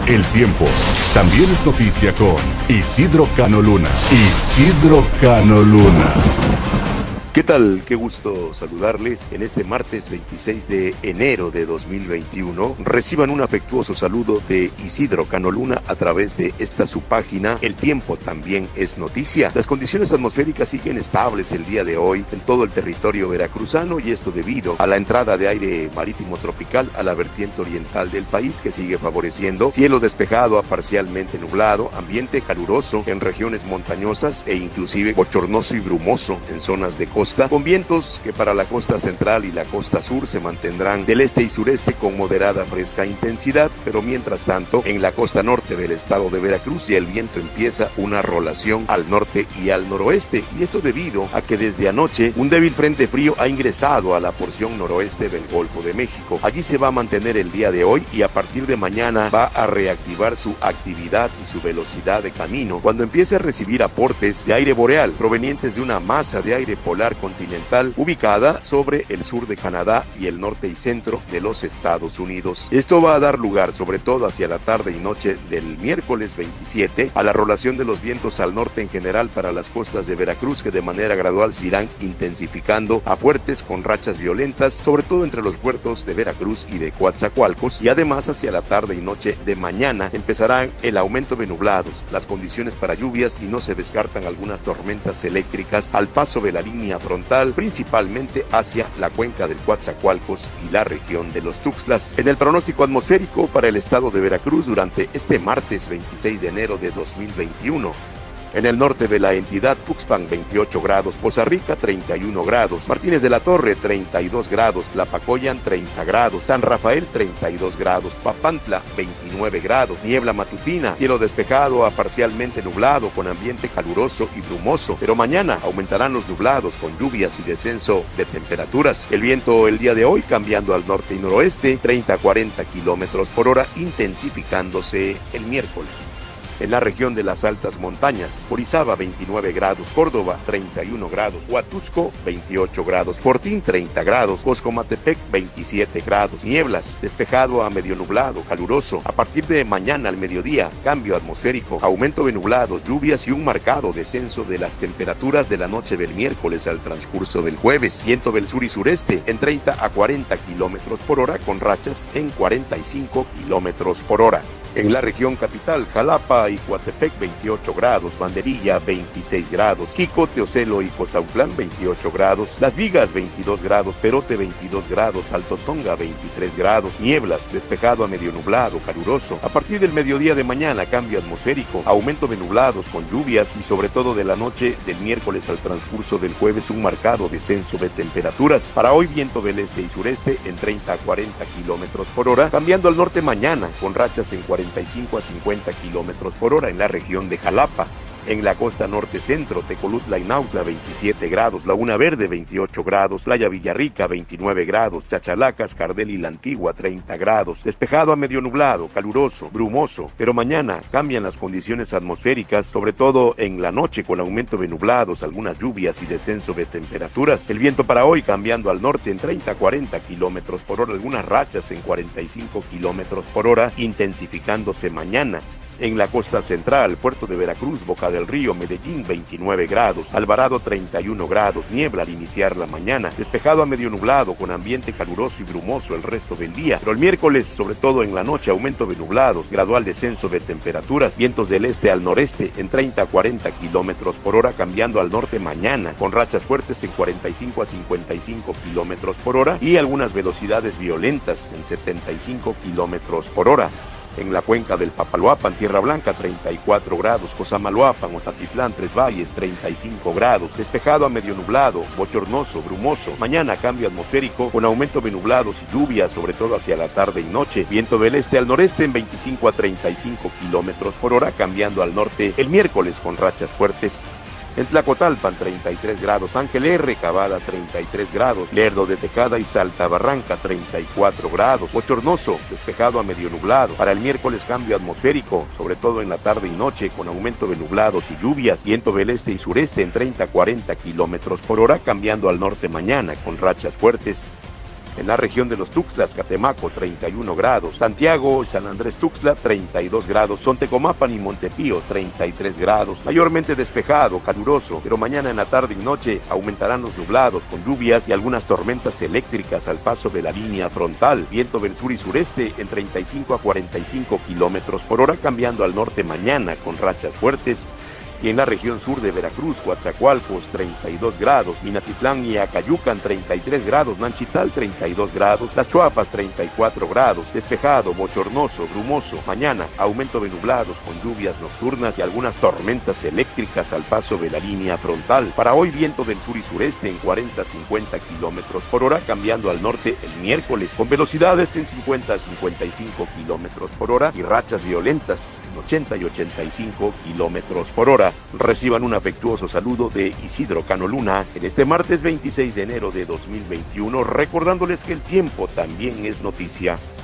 El tiempo también es noticia con Isidro Cano Luna. Isidro Cano Luna. ¿Qué tal? Qué gusto saludarles en este martes 26 de enero de 2021. Reciban un afectuoso saludo de Isidro Cano Luna a través de esta su página. El tiempo también es noticia. Las condiciones atmosféricas siguen estables el día de hoy en todo el territorio veracruzano, y esto debido a la entrada de aire marítimo tropical a la vertiente oriental del país, que sigue favoreciendo cielo despejado a parcialmente nublado, ambiente caluroso en regiones montañosas e inclusive bochornoso y brumoso en zonas de costa, con vientos que para la costa central y la costa sur se mantendrán del este y sureste con moderada fresca intensidad, pero mientras tanto en la costa norte del estado de Veracruz ya el viento empieza una rolación al norte y al noroeste, y esto debido a que desde anoche un débil frente frío ha ingresado a la porción noroeste del Golfo de México. Allí se va a mantener el día de hoy y a partir de mañana va a reactivar su actividad y su velocidad de camino cuando empiece a recibir aportes de aire boreal provenientes de una masa de aire polar continental ubicada sobre el sur de Canadá y el norte y centro de los Estados Unidos. Esto va a dar lugar, sobre todo hacia la tarde y noche del miércoles 27, a la rolación de los vientos al norte en general para las costas de Veracruz, que de manera gradual se irán intensificando a fuertes con rachas violentas, sobre todo entre los puertos de Veracruz y de Coatzacoalcos, y además hacia la tarde y noche de mañana empezarán el aumento de nublados, las condiciones para lluvias, y no se descartan algunas tormentas eléctricas al paso de la línea frontal, principalmente hacia la cuenca del Coatzacoalcos y la región de los Tuxtlas. En el pronóstico atmosférico para el estado de Veracruz durante este martes 26 de enero de 2021, en el norte de la entidad, Tuxpan 28 grados, Poza Rica 31 grados, Martínez de la Torre 32 grados, Tlapacoyan 30 grados, San Rafael 32 grados, Papantla 29 grados, niebla matutina, cielo despejado a parcialmente nublado con ambiente caluroso y brumoso, pero mañana aumentarán los nublados con lluvias y descenso de temperaturas. El viento el día de hoy cambiando al norte y noroeste, 30 a 40 kilómetros por hora, intensificándose el miércoles. En la región de las altas montañas, Orizaba 29 grados, Córdoba 31 grados, Huatusco 28 grados, Fortín 30 grados, Coscomatepec 27 grados, nieblas, despejado a medio nublado, caluroso. A partir de mañana al mediodía, cambio atmosférico, aumento de nublados, lluvias y un marcado descenso de las temperaturas de la noche del miércoles al transcurso del jueves. Viento del sur y sureste en 30 a 40 kilómetros por hora con rachas en 45 kilómetros por hora. En la región capital, Jalapa y Coatepec 28 grados, Banderilla 26 grados, Quico, Teocelo y Cozautlán 28 grados, Las Vigas 22 grados, Perote 22 grados, Alto Tonga 23 grados, nieblas, despejado a medio nublado, caluroso. A partir del mediodía de mañana, cambio atmosférico, aumento de nublados con lluvias y sobre todo de la noche del miércoles al transcurso del jueves un marcado descenso de temperaturas. Para hoy viento del este y sureste en 30 a 40 kilómetros por hora, cambiando al norte mañana con rachas en 45 a 50 kilómetros por hora en la región de Jalapa. En la costa norte centro, Tecolutla y Nautla 27 grados, Laguna Verde 28 grados, Playa Villarrica 29 grados, Chachalacas, Cardel y La Antigua 30 grados, despejado a medio nublado, caluroso, brumoso, pero mañana cambian las condiciones atmosféricas, sobre todo en la noche con aumento de nublados, algunas lluvias y descenso de temperaturas. El viento para hoy cambiando al norte en 30 a 40 kilómetros por hora, algunas rachas en 45 kilómetros por hora, intensificándose mañana. En la costa central, Puerto de Veracruz, Boca del Río, Medellín 29 grados, Alvarado 31 grados, niebla al iniciar la mañana, despejado a medio nublado con ambiente caluroso y brumoso el resto del día, pero el miércoles, sobre todo en la noche, aumento de nublados, gradual descenso de temperaturas, vientos del este al noreste en 30 a 40 kilómetros por hora, cambiando al norte mañana, con rachas fuertes en 45 a 55 kilómetros por hora y algunas velocidades violentas en 75 kilómetros por hora. En la cuenca del Papaloapan, Tierra Blanca 34 grados, Cosamaloapan, Otatitlán, Tres Valles 35 grados, despejado a medio nublado, bochornoso, brumoso. Mañana cambio atmosférico con aumento de nublados y lluvias, sobre todo hacia la tarde y noche. Viento del este al noreste en 25 a 35 kilómetros por hora, cambiando al norte el miércoles con rachas fuertes. En Tlacotalpan 33 grados, Ángel R, Cavada 33 grados, Lerdo de Tecada y Salta Barranca 34 grados, bochornoso, despejado a medio nublado. Para el miércoles cambio atmosférico, sobre todo en la tarde y noche, con aumento de nublados y lluvias, viento del este y sureste en 30 a 40 kilómetros por hora, cambiando al norte mañana con rachas fuertes. En la región de los Tuxtlas, Catemaco 31 grados, Santiago y San Andrés Tuxtla 32 grados, Sontecomapan y Montepío 33 grados, mayormente despejado, caluroso, pero mañana en la tarde y noche aumentarán los nublados con lluvias y algunas tormentas eléctricas al paso de la línea frontal, viento del sur y sureste en 35 a 45 kilómetros por hora, cambiando al norte mañana con rachas fuertes. Y en la región sur de Veracruz, Coatzacoalcos 32 grados, Minatitlán y Acayucan 33 grados, Nanchital 32 grados, Las Chuapas 34 grados, despejado, bochornoso, brumoso. Mañana, aumento de nublados con lluvias nocturnas y algunas tormentas eléctricas al paso de la línea frontal. Para hoy, viento del sur y sureste en 40 a 50 kilómetros por hora, cambiando al norte el miércoles, con velocidades en 50 a 55 kilómetros por hora y rachas violentas en 80 y 85 kilómetros por hora. Reciban un afectuoso saludo de Isidro Cano Luna en este martes 26 de enero de 2021, recordándoles que el tiempo también es noticia.